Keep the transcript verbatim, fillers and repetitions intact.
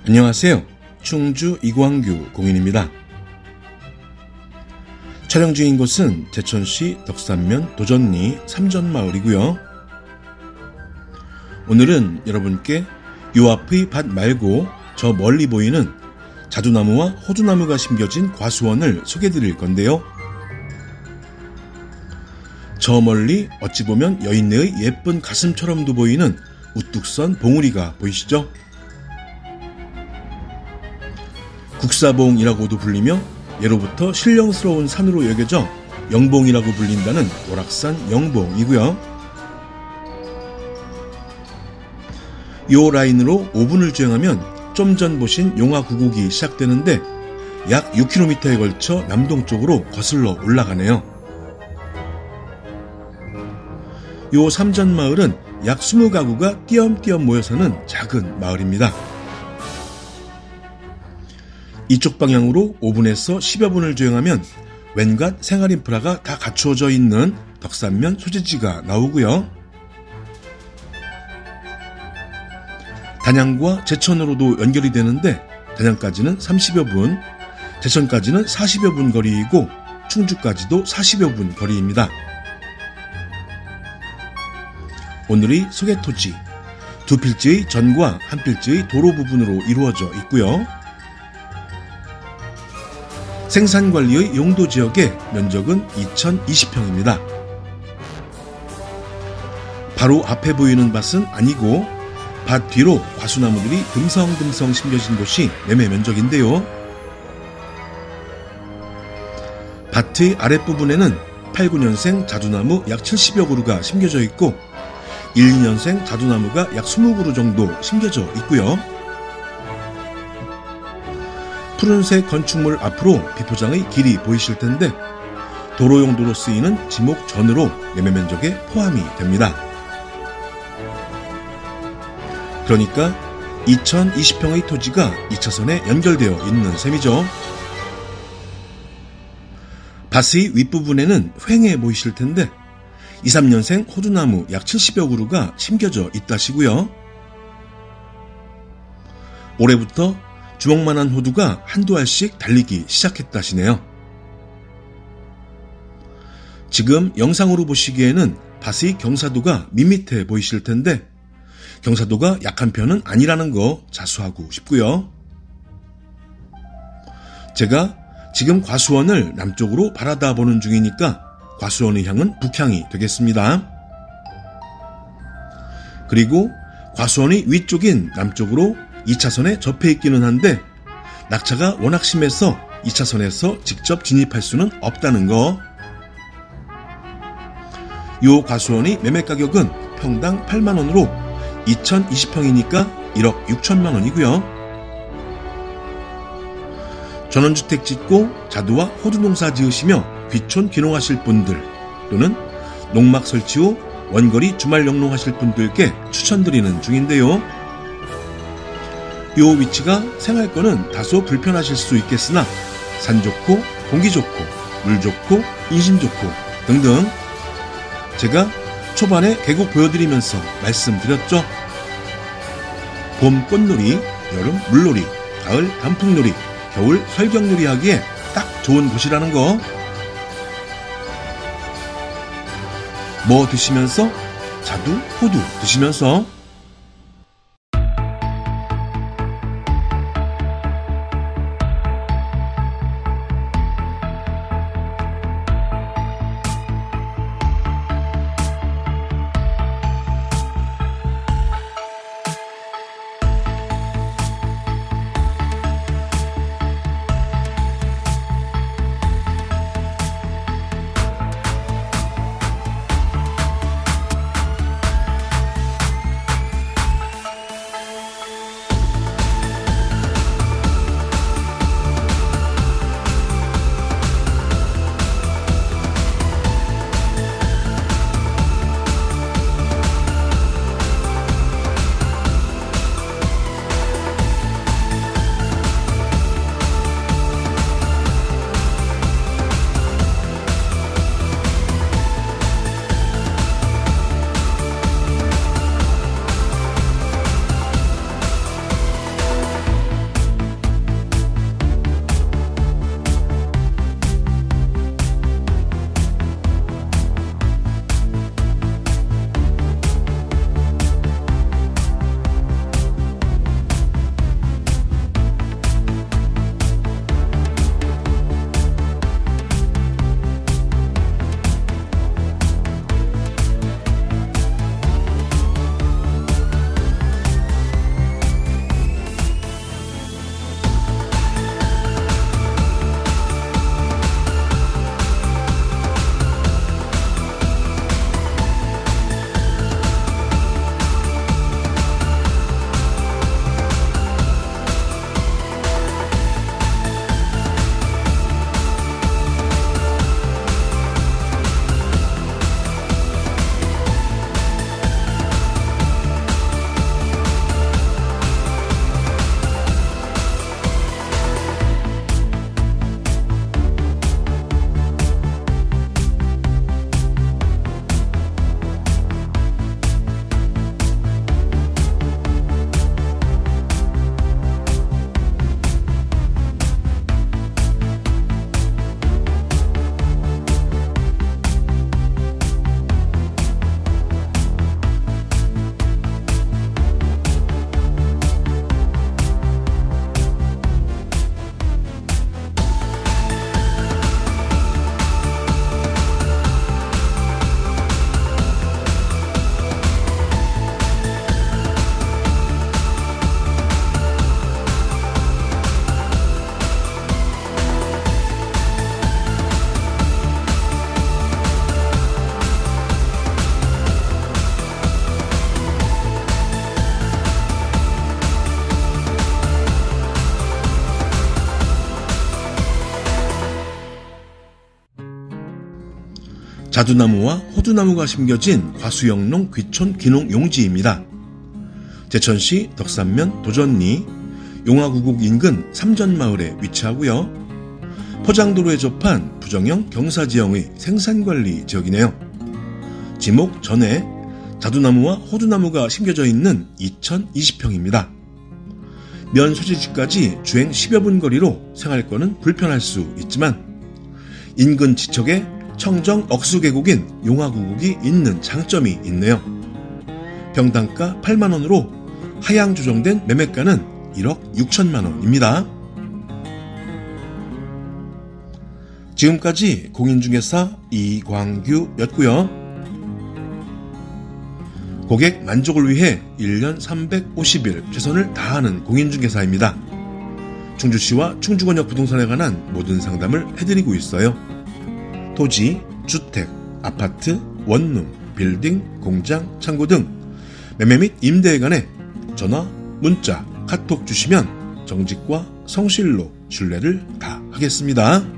안녕하세요. 충주 이광규 공인입니다. 촬영 중인 곳은 제천시 덕산면 도전리 삼전마을이고요. 오늘은 여러분께 요 앞의 밭 말고 저 멀리 보이는 자두나무와 호두나무가 심겨진 과수원을 소개해드릴 건데요. 저 멀리 어찌 보면 여인네의 예쁜 가슴처럼도 보이는 우뚝 선 봉우리가 보이시죠? 국사봉이라고도 불리며 예로부터 신령스러운 산으로 여겨져 영봉이라고 불린다는 오락산 영봉이고요. 요 라인으로 오 분을 주행하면 좀 전 보신 용화구곡이 시작되는데 약 육 킬로미터에 걸쳐 남동쪽으로 거슬러 올라가네요. 요 삼전마을은 약 이십 가구가 띄엄띄엄 모여 사는 작은 마을입니다. 이쪽 방향으로 오 분에서 십여 분을 주행하면 웬갓 생활 인프라가 다 갖추어져 있는 덕산면 소재지가 나오고요. 단양과 제천으로도 연결이 되는데 단양까지는 삼십여 분, 제천까지는 사십여 분 거리이고 충주까지도 사십여 분 거리입니다. 오늘의 소개 토지, 두 필지의 전과 한 필지의 도로 부분으로 이루어져 있고요. 생산관리의 용도지역의 면적은 이천이십 평입니다. 바로 앞에 보이는 밭은 아니고 밭 뒤로 과수나무들이 듬성듬성 심겨진 곳이 매매 면적인데요. 밭의 아랫부분에는 팔, 구 년생 자두나무 약 칠십여 그루가 심겨져 있고 일, 이 년생 자두나무가 약 이십 그루 정도 심겨져 있고요. 푸른색 건축물 앞으로 비포장의 길이 보이실 텐데 도로 용도로 쓰이는 지목 전으로 매매 면적에 포함이 됩니다. 그러니까 이천이십 평의 토지가 이 차선에 연결되어 있는 셈이죠. 밭의 윗부분에는 횡해 보이실 텐데 이, 삼 년생 호두나무 약 칠십여 그루가 심겨져 있다시고요. 올해부터 주먹만한 호두가 한두 알씩 달리기 시작했다시네요. 지금 영상으로 보시기에는 밭의 경사도가 밋밋해 보이실 텐데 경사도가 약한 편은 아니라는 거 자수하고 싶고요. 제가 지금 과수원을 남쪽으로 바라다 보는 중이니까 과수원의 향은 북향이 되겠습니다. 그리고 과수원의 위쪽인 남쪽으로 이 차선에 접해 있기는 한데 낙차가 워낙 심해서 이 차선에서 직접 진입할 수는 없다는 거. 요 과수원의 매매 가격은 평당 팔만 원으로 이천이십 평이니까 일억 육천만 원이고요. 전원주택 짓고 자두와 호두 농사 지으시며 귀촌 귀농하실 분들 또는 농막 설치 후 원거리 주말 영농하실 분들께 추천드리는 중인데요. 요 위치가 생활권은 다소 불편하실 수 있겠으나 산 좋고 공기 좋고 물 좋고 인심 좋고 등등 제가 초반에 계곡 보여드리면서 말씀드렸죠. 봄 꽃놀이, 여름 물놀이, 가을 단풍놀이, 겨울 설경놀이 하기에 딱 좋은 곳이라는 거. 뭐 드시면서? 자두, 호두 드시면서 자두나무와 호두나무가 심겨진 과수영농 귀촌 귀농 용지입니다. 제천시 덕산면 도전리 용화구곡 인근 삼전마을에 위치하고요. 포장도로에 접한 부정형 경사지형의 생산관리 지역이네요. 지목 전에 자두나무와 호두나무가 심겨져 있는 이천이십 평입니다. 면 소재지까지 주행 십여 분 거리로 생활권은 불편할 수 있지만 인근 지척에 청정 억수계곡인 용화구곡이 있는 장점이 있네요. 평당가 팔만 원으로 하향 조정된 매매가는 일억 육천만 원입니다. 지금까지 공인중개사 이광규였고요. 고객 만족을 위해 일 년 삼백오십 일 최선을 다하는 공인중개사입니다. 충주시와 충주권역 부동산에 관한 모든 상담을 해드리고 있어요. 토지, 주택, 아파트, 원룸, 빌딩, 공장, 창고 등 매매 및 임대에 관해 전화, 문자, 카톡 주시면 정직과 성실로 신뢰를 다하겠습니다.